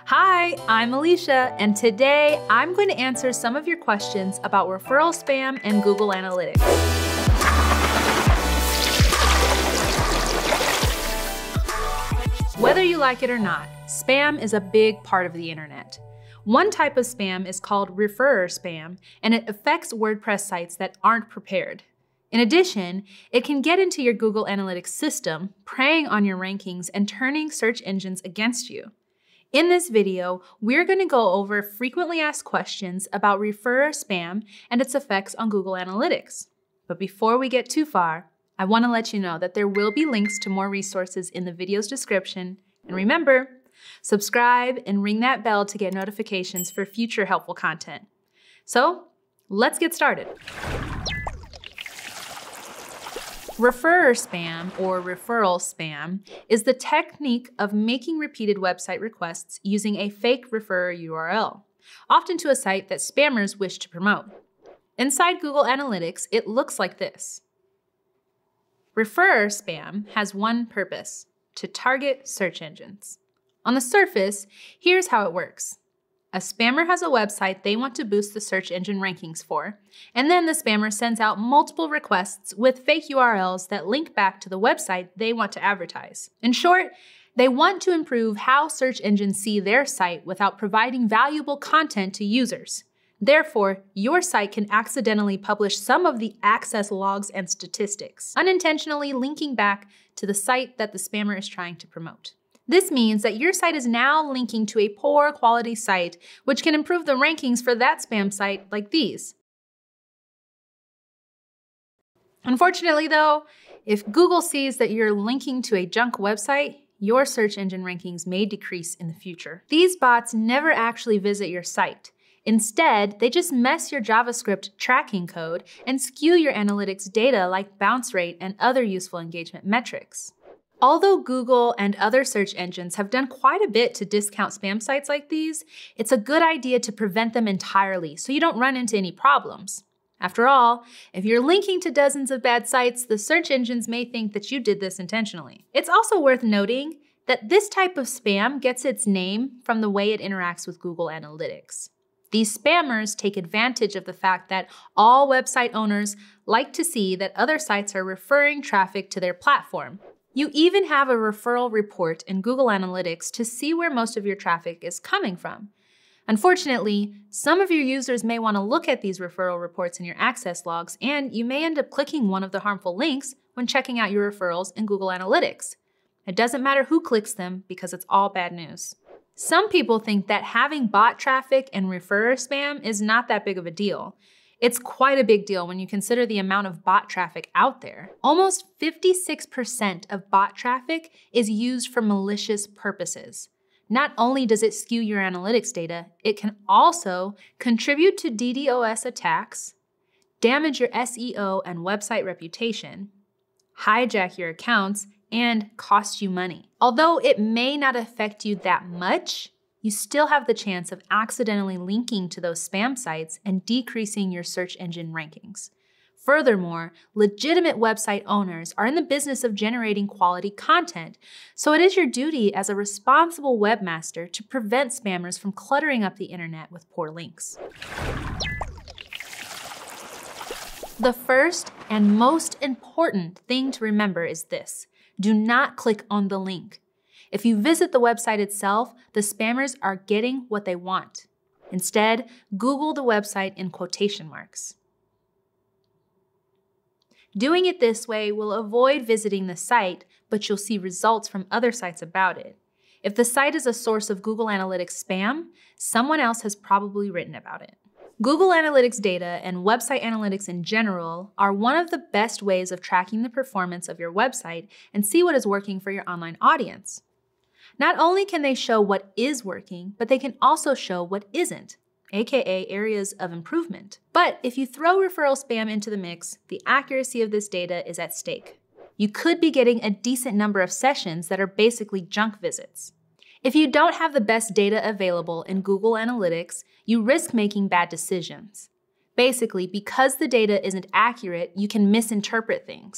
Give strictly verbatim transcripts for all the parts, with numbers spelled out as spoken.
Hi, I'm Alicia, and today I'm going to answer some of your questions about referral spam and Google Analytics. Whether you like it or not, spam is a big part of the internet. One type of spam is called referrer spam, and it affects WordPress sites that aren't prepared. In addition, it can get into your Google Analytics system, preying on your rankings and turning search engines against you. In this video, we're going to go over frequently asked questions about referrer spam and its effects on Google Analytics. But before we get too far, I want to let you know that there will be links to more resources in the video's description. And remember, subscribe and ring that bell to get notifications for future helpful content. So, let's get started. Referrer spam, or referral spam, is the technique of making repeated website requests using a fake referrer U R L, often to a site that spammers wish to promote. Inside Google Analytics, it looks like this. Referrer spam has one purpose: to target search engines. On the surface, here's how it works. A spammer has a website they want to boost the search engine rankings for, and then the spammer sends out multiple requests with fake U R Ls that link back to the website they want to advertise. In short, they want to improve how search engines see their site without providing valuable content to users. Therefore, your site can accidentally publish some of the access logs and statistics, unintentionally linking back to the site that the spammer is trying to promote. This means that your site is now linking to a poor quality site, which can improve the rankings for that spam site like these. Unfortunately though, if Google sees that you're linking to a junk website, your search engine rankings may decrease in the future. These bots never actually visit your site. Instead, they just mess your JavaScript tracking code and skew your analytics data like bounce rate and other useful engagement metrics. Although Google and other search engines have done quite a bit to discount spam sites like these, it's a good idea to prevent them entirely so you don't run into any problems. After all, if you're linking to dozens of bad sites, the search engines may think that you did this intentionally. It's also worth noting that this type of spam gets its name from the way it interacts with Google Analytics. These spammers take advantage of the fact that all website owners like to see that other sites are referring traffic to their platform. You even have a referral report in Google Analytics to see where most of your traffic is coming from. Unfortunately, some of your users may want to look at these referral reports in your access logs, and you may end up clicking one of the harmful links when checking out your referrals in Google Analytics. It doesn't matter who clicks them because it's all bad news. Some people think that having bot traffic and referrer spam is not that big of a deal. It's quite a big deal when you consider the amount of bot traffic out there. Almost fifty-six percent of bot traffic is used for malicious purposes. Not only does it skew your analytics data, it can also contribute to DDoS attacks, damage your S E O and website reputation, hijack your accounts, and cost you money. Although it may not affect you that much, you still have the chance of accidentally linking to those spam sites and decreasing your search engine rankings. Furthermore, legitimate website owners are in the business of generating quality content, so it is your duty as a responsible webmaster to prevent spammers from cluttering up the internet with poor links. The first and most important thing to remember is this: do not click on the link. If you visit the website itself, the spammers are getting what they want. Instead, Google the website in quotation marks. Doing it this way will avoid visiting the site, but you'll see results from other sites about it. If the site is a source of Google Analytics spam, someone else has probably written about it. Google Analytics data and website analytics in general are one of the best ways of tracking the performance of your website and see what is working for your online audience. Not only can they show what is working, but they can also show what isn't, aka areas of improvement. But if you throw referral spam into the mix, the accuracy of this data is at stake. You could be getting a decent number of sessions that are basically junk visits. If you don't have the best data available in Google Analytics, you risk making bad decisions. Basically, because the data isn't accurate, you can misinterpret things.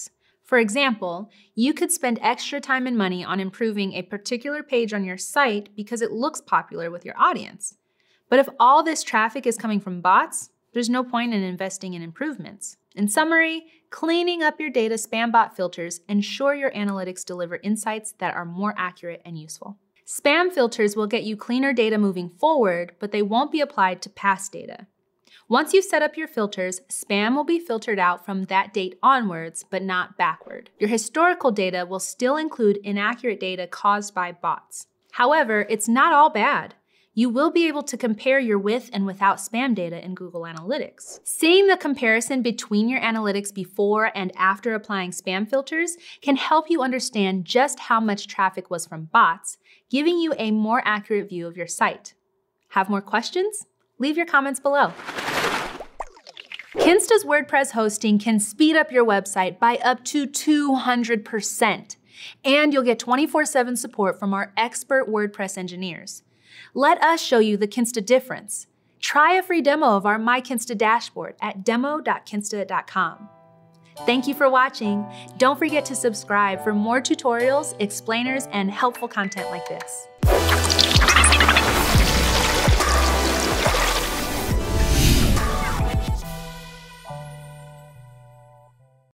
For example, you could spend extra time and money on improving a particular page on your site because it looks popular with your audience. But if all this traffic is coming from bots, there's no point in investing in improvements. In summary, cleaning up your data spam bot filters ensure your analytics deliver insights that are more accurate and useful. Spam filters will get you cleaner data moving forward, but they won't be applied to past data. Once you've set up your filters, spam will be filtered out from that date onwards, but not backward. Your historical data will still include inaccurate data caused by bots. However, it's not all bad. You will be able to compare your with and without spam data in Google Analytics. Seeing the comparison between your analytics before and after applying spam filters can help you understand just how much traffic was from bots, giving you a more accurate view of your site. Have more questions? Leave your comments below. Kinsta's WordPress hosting can speed up your website by up to two hundred percent, and you'll get twenty-four seven support from our expert WordPress engineers. Let us show you the Kinsta difference. Try a free demo of our My Kinsta dashboard at demo dot kinsta dot com. Thank you for watching. Don't forget to subscribe for more tutorials, explainers, and helpful content like this.